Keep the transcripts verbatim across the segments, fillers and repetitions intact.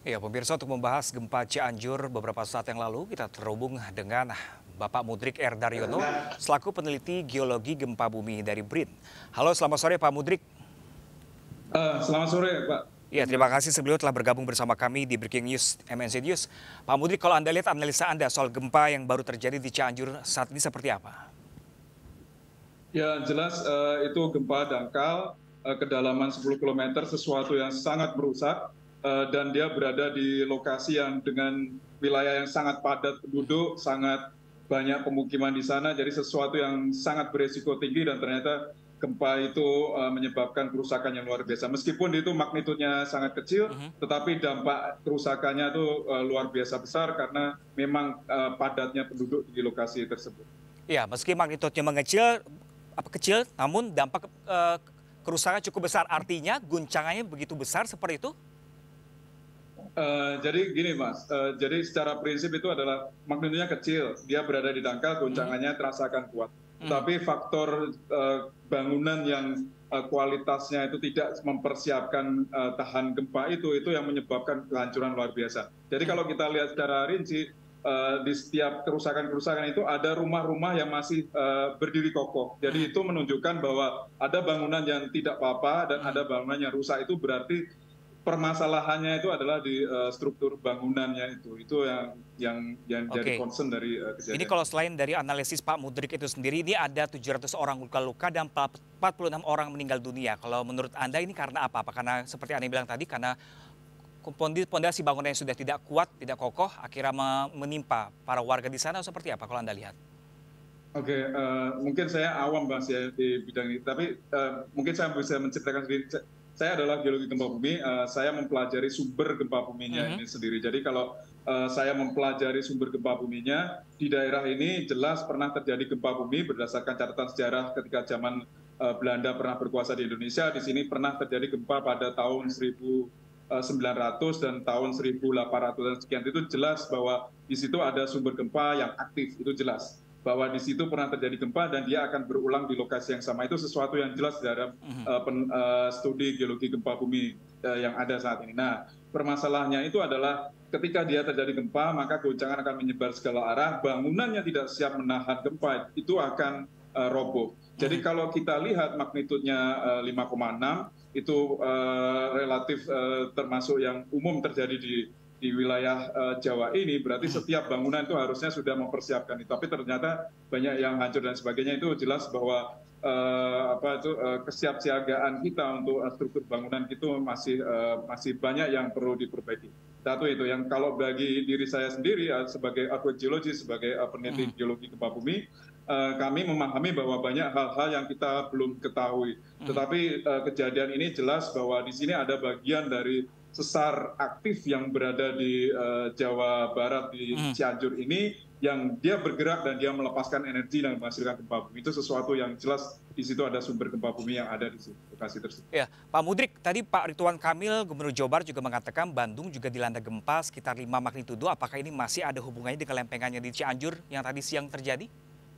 Ya, pemirsa, untuk membahas gempa Cianjur beberapa saat yang lalu, kita terhubung dengan Bapak Mudrik R. Daryono, selaku peneliti geologi gempa bumi dari B R I N. Halo, selamat sore Pak Mudrik. Uh, selamat sore Pak. Ya, terima kasih sebelumnya telah bergabung bersama kami di Breaking News M N C News. Pak Mudrik, kalau Anda lihat analisa Anda soal gempa yang baru terjadi di Cianjur saat ini seperti apa? Ya, jelas uh, itu gempa dangkal uh, kedalaman sepuluh kilometer, sesuatu yang sangat merusak. Uh, dan dia berada di lokasi yang dengan wilayah yang sangat padat penduduk, sangat banyak pemukiman di sana, jadi sesuatu yang sangat beresiko tinggi dan ternyata gempa itu uh, menyebabkan kerusakan yang luar biasa. Meskipun itu magnitudenya sangat kecil, uh-huh. tetapi dampak kerusakannya itu uh, luar biasa besar karena memang uh, padatnya penduduk di lokasi tersebut. Ya, meski magnitudenya mengecil, apa kecil, namun dampak uh, kerusakan cukup besar. Artinya guncangannya begitu besar seperti itu? Uh, jadi gini Mas, uh, jadi secara prinsip itu adalah magnitudenya kecil, dia berada di dangkal, goncangannya terasakan kuat. Hmm. Tapi faktor uh, bangunan yang uh, kualitasnya itu tidak mempersiapkan uh, tahan gempa itu, itu yang menyebabkan kehancuran luar biasa. Jadi hmm. kalau kita lihat secara rinci, uh, di setiap kerusakan-kerusakan itu ada rumah-rumah yang masih uh, berdiri kokoh. Jadi hmm. itu menunjukkan bahwa ada bangunan yang tidak apa-apa dan hmm. ada bangunan yang rusak, itu berarti permasalahannya itu adalah di uh, struktur bangunannya itu, itu yang yang yang Oke. jadi concern dari uh, kejadian. Ini kalau selain dari analisis Pak Mudrik itu sendiri, ini ada tujuh ratus orang luka-luka dan empat puluh enam orang meninggal dunia. Kalau menurut Anda ini karena apa? Apa karena seperti Anda bilang tadi, karena pondasi bangunan yang sudah tidak kuat, tidak kokoh, akhirnya menimpa para warga di sana, seperti apa kalau Anda lihat? Oke, uh, mungkin saya awam Mas ya di bidang ini, tapi uh, mungkin saya bisa menceritakan sendiri. Saya adalah geologi gempa bumi, uh, saya mempelajari sumber gempa buminya uh-huh. ini sendiri. Jadi kalau uh, saya mempelajari sumber gempa buminya, di daerah ini jelas pernah terjadi gempa bumi berdasarkan catatan sejarah ketika zaman uh, Belanda pernah berkuasa di Indonesia. Di sini pernah terjadi gempa pada tahun seribu sembilan ratus dan tahun seribu delapan ratus dan sekian. Itu jelas bahwa di situ ada sumber gempa yang aktif, itu jelas. Bahwa di situ pernah terjadi gempa dan dia akan berulang di lokasi yang sama. Itu sesuatu yang jelas dalam uh, pen, uh, studi geologi gempa bumi uh, yang ada saat ini. Nah, permasalahannya itu adalah ketika dia terjadi gempa, maka goncangan akan menyebar segala arah, bangunannya tidak siap menahan gempa, itu akan uh, roboh. Jadi kalau kita lihat magnitudenya uh, lima koma enam, itu uh, relatif uh, termasuk yang umum terjadi di di wilayah uh, Jawa ini, berarti setiap bangunan itu harusnya sudah mempersiapkan itu. Tapi ternyata banyak yang hancur dan sebagainya. Itu jelas bahwa uh, apa itu uh, kesiapsiagaan kita untuk uh, struktur bangunan itu masih uh, masih banyak yang perlu diperbaiki. Satu itu yang kalau bagi diri saya sendiri uh, sebagai arkeologi, sebagai uh, peneliti geologi gempa bumi, uh, kami memahami bahwa banyak hal-hal yang kita belum ketahui. Tetapi uh, kejadian ini jelas bahwa di sini ada bagian dari sesar aktif yang berada di uh, Jawa Barat, di hmm. Cianjur ini, yang dia bergerak dan dia melepaskan energi dan menghasilkan gempa bumi. Itu sesuatu yang jelas di situ ada sumber gempa bumi yang ada di lokasi tersebut. Ya, Pak Mudrik, tadi Pak Ridwan Kamil, Gubernur Jawa Barat juga mengatakan Bandung juga dilanda gempa sekitar lima magnitudo. Apakah ini masih ada hubungannya dengan lempengannya di Cianjur yang tadi siang terjadi?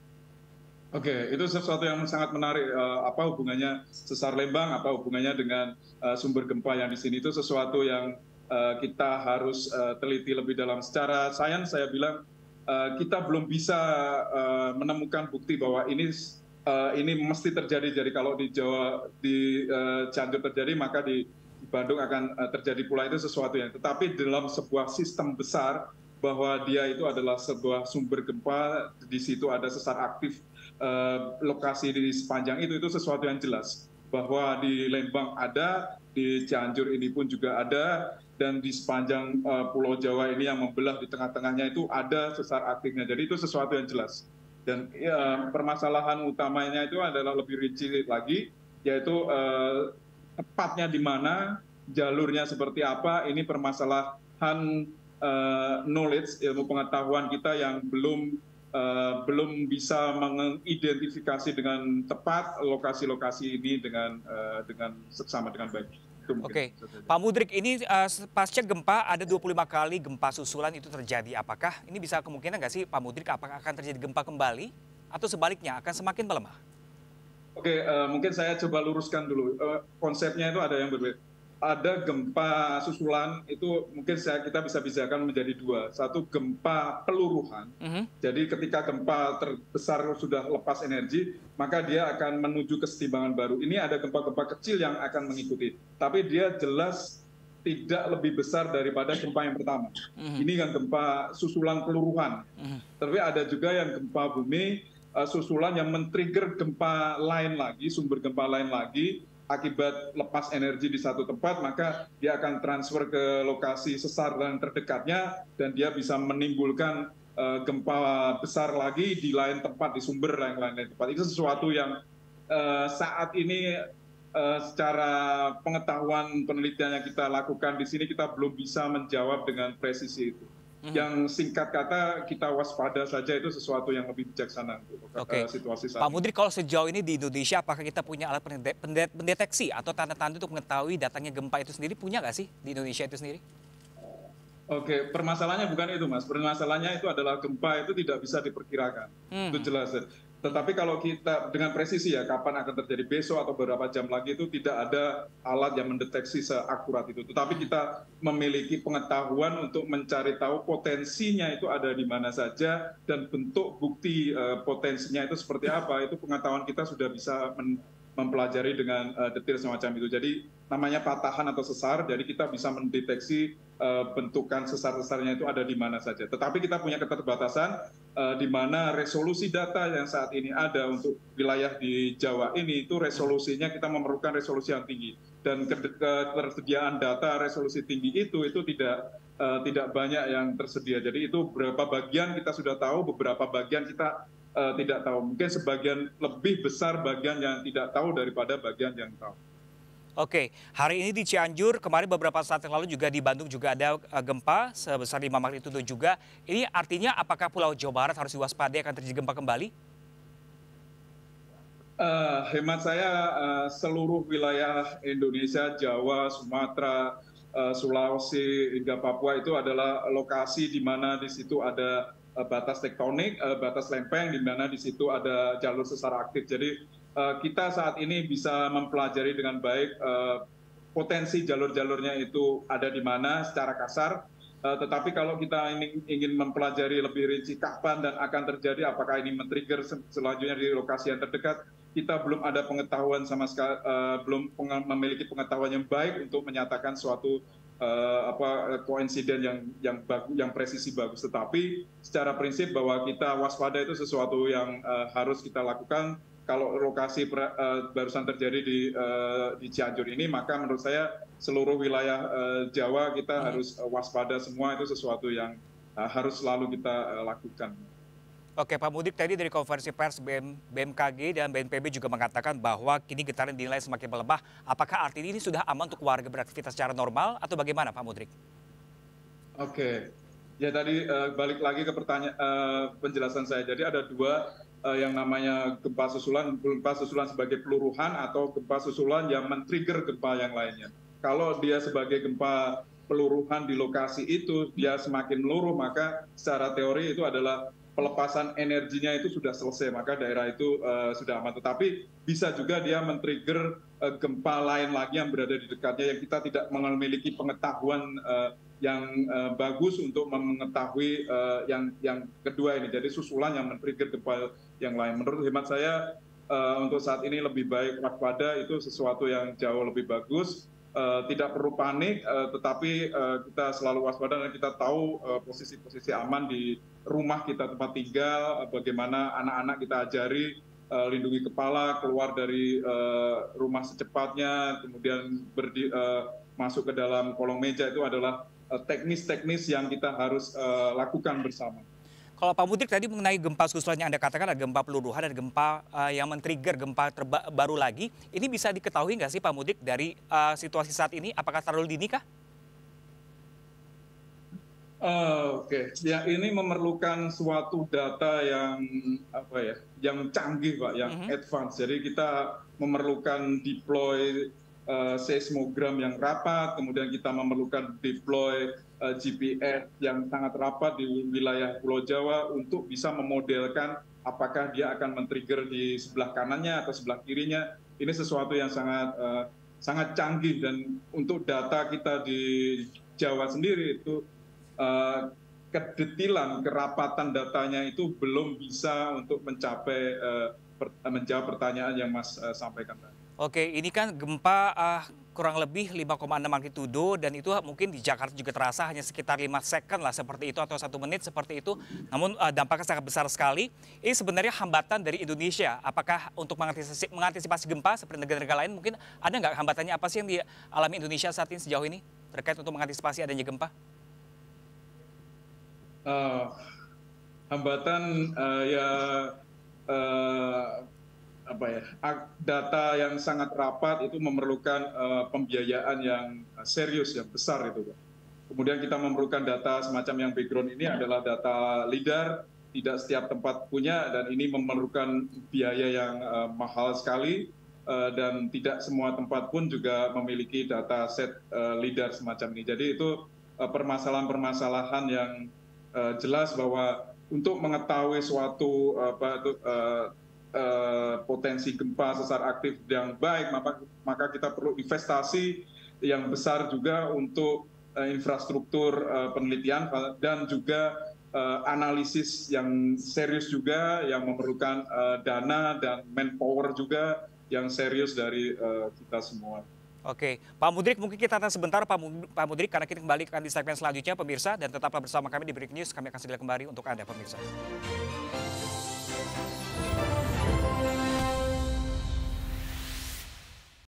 Oke, itu sesuatu yang sangat menarik. Uh, apa hubungannya sesar Lembang? Apa hubungannya dengan uh, sumber gempa yang di sini? Itu sesuatu yang uh, kita harus uh, teliti lebih dalam. Secara sains, saya bilang uh, kita belum bisa uh, menemukan bukti bahwa ini uh, ini mesti terjadi. Jadi kalau di Jawa, di uh, Cianjur terjadi, maka di, di Bandung akan uh, terjadi pula. Itu sesuatu yang. Tetapi dalam sebuah sistem besar, bahwa dia itu adalah sebuah sumber gempa, di situ ada sesar aktif. Uh, lokasi di sepanjang itu itu sesuatu yang jelas bahwa di Lembang ada, di Cianjur ini pun juga ada, dan di sepanjang uh, Pulau Jawa ini yang membelah di tengah-tengahnya itu ada sesar aktifnya. Jadi itu sesuatu yang jelas. Dan ya, permasalahan utamanya itu adalah lebih rinci lagi, yaitu uh, tepatnya di mana, jalurnya seperti apa. Ini permasalahan uh, knowledge, ilmu pengetahuan kita yang belum Uh, belum bisa mengidentifikasi dengan tepat lokasi-lokasi ini dengan uh, dengan seksama dengan baik. Oke, Pak Mudrik, ini uh, pasca gempa ada dua puluh lima kali gempa susulan itu terjadi. Apakah ini bisa kemungkinan nggak sih Pak Mudrik, apakah akan terjadi gempa kembali atau sebaliknya akan semakin melemah? Oke, uh, mungkin saya coba luruskan dulu. Uh, konsepnya itu ada yang berbeda. ada gempa susulan itu mungkin saya, kita bisa bedakan menjadi dua. Satu gempa peluruhan. Mm-hmm. Jadi ketika gempa terbesar sudah lepas energi, maka dia akan menuju kesetimbangan baru. Ini ada gempa-gempa kecil yang akan mengikuti. Tapi dia jelas tidak lebih besar daripada gempa yang pertama. Mm-hmm. Ini kan gempa susulan peluruhan. Mm-hmm. Tapi ada juga yang gempa bumi uh, susulan yang men-trigger gempa lain lagi, sumber gempa lain lagi, akibat lepas energi di satu tempat, maka dia akan transfer ke lokasi sesar dan terdekatnya, dan dia bisa menimbulkan uh, gempa besar lagi di lain tempat, di sumber lain lain tempat. Itu sesuatu yang uh, saat ini uh, secara pengetahuan penelitian yang kita lakukan di sini, kita belum bisa menjawab dengan presisi itu. Hmm. Yang singkat kata kita waspada saja, itu sesuatu yang lebih bijaksana untuk okay. situasi saat Pak Mudrik, kalau sejauh ini di Indonesia apakah kita punya alat pendeteksi atau tanda-tanda untuk mengetahui datangnya gempa itu sendiri, punya nggak sih di Indonesia itu sendiri? Oke, permasalahannya bukan itu, Mas. Permasalahannya itu adalah gempa itu tidak bisa diperkirakan. Hmm. Itu jelas. Tetapi kalau kita dengan presisi ya, kapan akan terjadi besok atau beberapa jam lagi, itu tidak ada alat yang mendeteksi seakurat itu. Tetapi kita memiliki pengetahuan untuk mencari tahu potensinya itu ada di mana saja, dan bentuk bukti uh, potensinya itu seperti apa. Itu pengetahuan kita sudah bisa men mempelajari dengan uh, detail semacam itu. Jadi namanya patahan atau sesar, jadi kita bisa mendeteksi uh, bentukan sesar-sesarnya itu ada di mana saja. Tetapi kita punya keterbatasan uh, di mana resolusi data yang saat ini ada untuk wilayah di Jawa ini, itu resolusinya kita memerlukan resolusi yang tinggi. Dan ketersediaan data resolusi tinggi itu itu tidak uh, tidak banyak yang tersedia. Jadi itu beberapa bagian kita sudah tahu, beberapa bagian kita Uh, tidak tahu. Mungkin sebagian lebih besar bagian yang tidak tahu daripada bagian yang tahu. Oke, hari ini di Cianjur, kemarin beberapa saat yang lalu juga di Bandung juga ada uh, gempa sebesar lima magnitudo juga. Ini artinya apakah Pulau Jawa Barat harus diwaspadai akan terjadi gempa kembali? Uh, hemat saya uh, seluruh wilayah Indonesia, Jawa, Sumatera, uh, Sulawesi hingga Papua itu adalah lokasi di mana di situ ada batas tektonik, batas lempeng, di mana di situ ada jalur sesar aktif. Jadi kita saat ini bisa mempelajari dengan baik potensi jalur-jalurnya itu ada di mana secara kasar. Tetapi kalau kita ingin mempelajari lebih rinci kapan dan akan terjadi, apakah ini men-trigger selanjutnya di lokasi yang terdekat, kita belum ada pengetahuan sama sekali, belum memiliki pengetahuan yang baik untuk menyatakan suatu Uh, apa koinsiden yang yang bagus, yang presisi bagus. Tetapi secara prinsip bahwa kita waspada itu sesuatu yang uh, harus kita lakukan. Kalau lokasi uh, barusan terjadi di uh, di Cianjur ini, maka menurut saya seluruh wilayah uh, Jawa kita hmm. harus uh, waspada semua. Itu sesuatu yang uh, harus selalu kita uh, lakukan. Oke, Pak Mudrik, tadi dari konferensi pers B M K G dan B N P B juga mengatakan bahwa kini getaran dinilai semakin melemah. Apakah artinya ini sudah aman untuk warga beraktivitas secara normal atau bagaimana, Pak Mudrik? Oke, ya tadi uh, balik lagi ke pertanyaan uh, penjelasan saya. Jadi ada dua uh, yang namanya gempa susulan, gempa susulan sebagai peluruhan atau gempa susulan yang men-trigger gempa yang lainnya. Kalau dia sebagai gempa peluruhan di lokasi itu, dia semakin meluruh, maka secara teori itu adalah pelepasan energinya itu sudah selesai, maka daerah itu uh, sudah aman. Tetapi bisa juga dia men-trigger uh, gempa lain lagi yang berada di dekatnya, yang kita tidak memiliki pengetahuan uh, yang uh, bagus untuk mengetahui uh, yang yang kedua ini. Jadi susulan yang men-trigger gempa yang lain. Menurut hemat saya uh, untuk saat ini lebih baik waspada, itu sesuatu yang jauh lebih bagus. Uh, tidak perlu panik, uh, tetapi uh, kita selalu waspada dan kita tahu posisi-posisi uh, aman di rumah kita, tempat tinggal, uh, bagaimana anak-anak kita ajari uh, lindungi kepala, keluar dari uh, rumah secepatnya, kemudian berdi, uh, masuk ke dalam kolong meja. Itu adalah teknis-teknis uh, yang kita harus uh, lakukan bersama. Kalau Pak Mudrik tadi mengenai gempa susulan yang Anda katakan ada gempa peluruhan dan gempa uh, yang men-trigger gempa baru lagi, ini bisa diketahui nggak sih Pak Mudrik dari uh, situasi saat ini? Apakah terlalu dini kah? Uh, Oke, okay. Ya ini memerlukan suatu data yang apa ya, yang canggih Pak, yang mm-hmm. advance. Jadi kita memerlukan deploy uh, seismogram yang rapat, kemudian kita memerlukan deploy G P S yang sangat rapat di wilayah Pulau Jawa untuk bisa memodelkan apakah dia akan men-trigger di sebelah kanannya atau sebelah kirinya. Ini sesuatu yang sangat uh, sangat canggih, dan untuk data kita di Jawa sendiri itu uh, kedetilan, kerapatan datanya itu belum bisa untuk mencapai uh, per, menjawab pertanyaan yang Mas uh, sampaikan tadi. Oke, ini kan gempa uh, kurang lebih lima koma enam magnitudo dan itu mungkin di Jakarta juga terasa hanya sekitar lima second lah seperti itu atau satu menit seperti itu. Namun uh, dampaknya sangat besar sekali. Ini sebenarnya hambatan dari Indonesia. Apakah untuk mengantisipasi, mengantisipasi gempa seperti negara-negara lain mungkin ada nggak hambatannya, apa sih yang dialami Indonesia saat ini sejauh ini terkait untuk mengantisipasi adanya gempa? Uh, hambatan uh, ya uh, apa ya, data yang sangat rapat itu memerlukan uh, pembiayaan yang serius, yang besar itu. Kemudian kita memerlukan data semacam yang background ini adalah data LIDAR, tidak setiap tempat punya, dan ini memerlukan biaya yang uh, mahal sekali, uh, dan tidak semua tempat pun juga memiliki data set uh, LIDAR semacam ini. Jadi itu permasalahan-permasalahan uh, yang uh, jelas bahwa untuk mengetahui suatu apa, uh, Uh, potensi gempa sesar aktif yang baik, maka, maka kita perlu investasi yang besar juga untuk uh, infrastruktur uh, penelitian dan juga uh, analisis yang serius juga, yang memerlukan uh, dana dan manpower juga yang serius dari uh, kita semua. Oke, Pak Mudrik, mungkin kita tahan sebentar Pak Mudrik karena kita kembali akan di segmen selanjutnya pemirsa, dan tetaplah bersama kami di Breaking News. Kami akan segera kembali untuk Anda pemirsa.